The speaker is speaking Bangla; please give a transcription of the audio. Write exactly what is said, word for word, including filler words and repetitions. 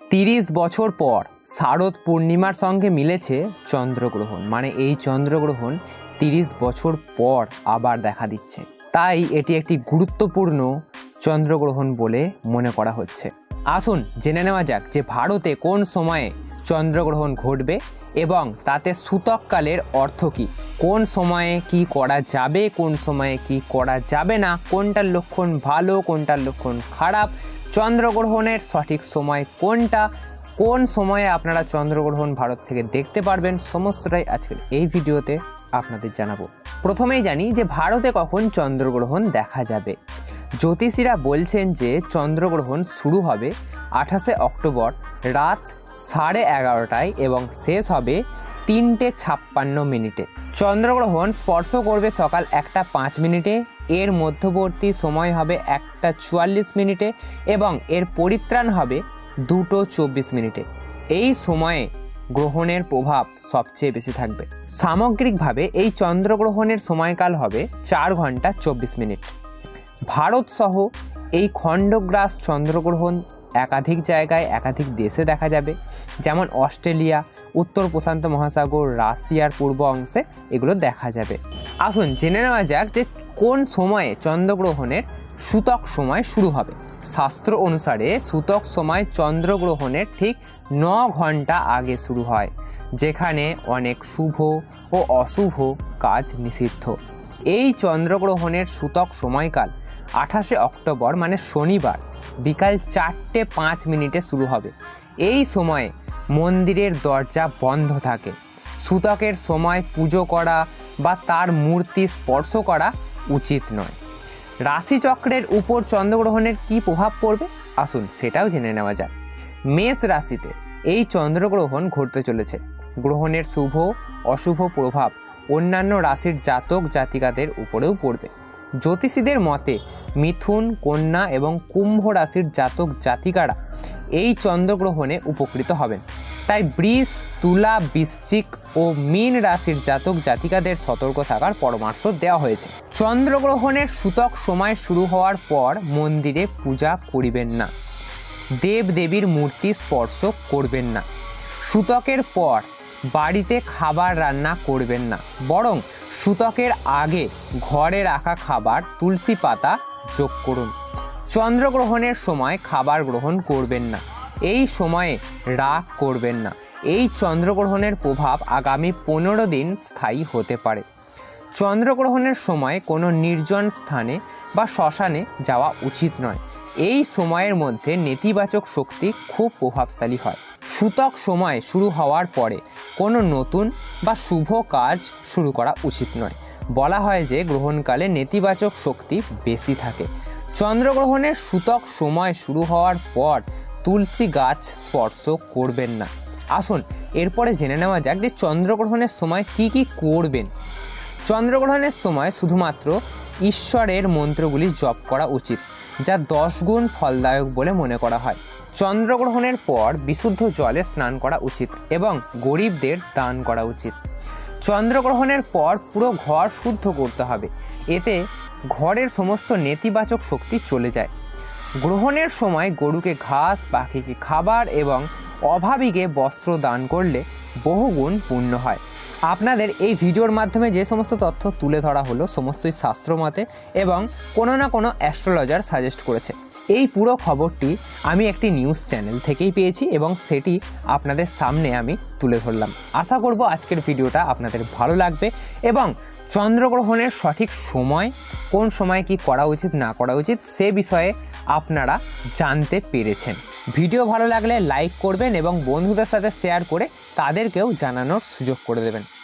তিরিশ বছর পর শারদ পূর্ণিমার সঙ্গে মিলেছে চন্দ্রগ্রহণ। মানে এই চন্দ্রগ্রহণ তিরিশ বছর পর আবার দেখা দিচ্ছে, তাই এটি একটি গুরুত্বপূর্ণ চন্দ্রগ্রহণ বলে মনে করা হচ্ছে। আসুন জেনে নেওয়া যাক যে ভারতে কোন সময়ে চন্দ্রগ্রহণ ঘটবে এবং তাতে সূতককালের অর্থ কী, কোন সময়ে কি করা যাবে, কোন সময়ে কি করা যাবে না, কোনটার লক্ষণ ভালো, কোনটার লক্ষণ খারাপ, চন্দ্রগ্রহণের সঠিক সময় কোনটা, কোন সময়ে আপনারা চন্দ্রগ্রহণ ভারত থেকে দেখতে পারবেন, সমস্তটাই আজকের এই ভিডিওতে আপনাদের জানাবো। প্রথমেই জানি যে ভারতে কখন চন্দ্রগ্রহণ দেখা যাবে। জ্যোতিষীরা বলছেন যে চন্দ্রগ্রহণ শুরু হবে আঠাশে অক্টোবর রাত সাড়ে এগারোটায় এবং শেষ হবে তিনটে ছাপ্পান্ন মিনিটে। চন্দ্রগ্রহণ স্পর্শ করবে সকাল একটা পাঁচ মিনিটে, এর মধ্যবর্তী সময় হবে একটা চুয়াল্লিশ মিনিটে এবং এর পরিত্রাণ হবে দুটো চব্বিশ মিনিটে। এই সময়ে গ্রহণের প্রভাব সবচেয়ে বেশি থাকবে। সামগ্রিকভাবে এই চন্দ্রগ্রহণের সময়কাল হবে চার ঘন্টা চব্বিশ মিনিট। ভারতসহ এই খণ্ডগ্রাস চন্দ্রগ্রহণ একাধিক জায়গায় একাধিক দেশে দেখা যাবে, যেমন অস্ট্রেলিয়া, উত্তর প্রশান্ত মহাসাগর, রাশিয়ার পূর্ব অংশে এগুলো দেখা যাবে। আসুন জেনে নেওয়া যাক যে কোন সময়ে চন্দ্রগ্রহণের সূতক সময় শুরু হবে। শাস্ত্র অনুসারে সূতক সময় চন্দ্রগ্রহণের ঠিক ন ঘন্টা আগে শুরু হয়, যেখানে অনেক শুভ ও অশুভ কাজ নিষিদ্ধ। এই চন্দ্রগ্রহণের সূতক সময়কাল আঠাশে অক্টোবর মানে শনিবার বিকাল চারটে পাঁচ মিনিটে শুরু হবে। এই সময়ে মন্দিরের দরজা বন্ধ থাকে। সূতকের সময় পুজো করা বা তার মূর্তি স্পর্শ করা উচিত নয়। রাশিচক্রের উপর চন্দ্রগ্রহণের কী প্রভাব পড়বে আসুন সেটাও জেনে নেওয়া যাক। মেষ রাশিতে এই চন্দ্রগ্রহণ ঘটতে চলেছে। গ্রহণের শুভ অশুভ প্রভাব অন্যান্য রাশির জাতক জাতিকাদের উপরেও পড়বে। জ্যোতিষীদের মতে মিথুন, কন্যা এবং কুম্ভ রাশির জাতক জাতিকারা এই চন্দ্রগ্রহণে উপকৃত হবেন। তাই বৃষ, তুলা, বৃশ্চিক ও মীন রাশির জাতক জাতিকাদের সতর্ক থাকার পরামর্শ দেওয়া হয়েছে। চন্দ্রগ্রহণের সূতক সময় শুরু হওয়ার পর মন্দিরে পূজা করিবেন না, দেব দেবীর মূর্তি স্পর্শ করবেন না। সূতকের পর বাড়িতে খাবার রান্না করবেন না, বরং সূতকের আগে ঘরে রাখা খাবার তুলসী পাতা যোগ করুন। চন্দ্রগ্রহণের সময় খাবার গ্রহণ করবেন না, এই সময়ে রাগ করবেন না। এই চন্দ্রগ্রহণের প্রভাব আগামী পনেরো দিন স্থায়ী হতে পারে। চন্দ্রগ্রহণের সময় কোনো নির্জন স্থানে বা শ্মশানে যাওয়া উচিত নয়। এই সময়ের মধ্যে নেতিবাচক শক্তি খুব প্রভাবশালী হয়। সূতক সময় শুরু হওয়ার পরে কোনো নতুন বা শুভ কাজ শুরু করা উচিত নয়। বলা হয় যে গ্রহণকালে নেতিবাচক শক্তি বেশি থাকে। চন্দ্রগ্রহণের সূতক সময় শুরু হওয়ার পর তুলসী গাছ স্পর্শ করবেন না। আসুন এরপরে জেনে নেওয়া যাক যে চন্দ্রগ্রহণের সময় কি কি করবেন। চন্দ্রগ্রহণের সময় শুধুমাত্র ঈশ্বরের মন্ত্রগুলি জপ করা উচিত, যা দশ গুণ ফলদায়ক বলে মনে করা হয়। চন্দ্রগ্রহণের পর বিশুদ্ধ জলে স্নান করা উচিত এবং গরিবদের দান করা উচিত। চন্দ্রগ্রহণের পর পুরো ঘর শুদ্ধ করতে হবে, এতে ঘরের সমস্ত নেতিবাচক শক্তি চলে যায়। গ্রহণের সময় গরুকে ঘাস, পাখিকে খাবার এবং অভাবীকে বস্ত্র দান করলে বহুগুণ পুণ্য হয়। আপনাদের এই ভিডিওর মাধ্যমে যে সমস্ত তথ্য তুলে ধরা হলো সমস্তই শাস্ত্রমতে এবং কোনো না কোনো অ্যাস্ট্রোলজার সাজেস্ট করেছে। এই পুরো খবরটি আমি একটি নিউজ চ্যানেল থেকেই পেয়েছি এবং সেটি আপনাদের সামনে আমি তুলে ধরলাম। আশা করব আজকের ভিডিওটা আপনাদের ভালো লাগবে এবং চন্দ্রগ্রহণের সঠিক সময়, কোন সময় কি করা উচিত না করা উচিত সে বিষয়ে আপনারা জানতে পেরেছেন। ভিডিও ভালো লাগলে লাইক করবেন এবং বন্ধুদের সাথে শেয়ার করে তাদেরকেও জানানোর সুযোগ করে দেবেন।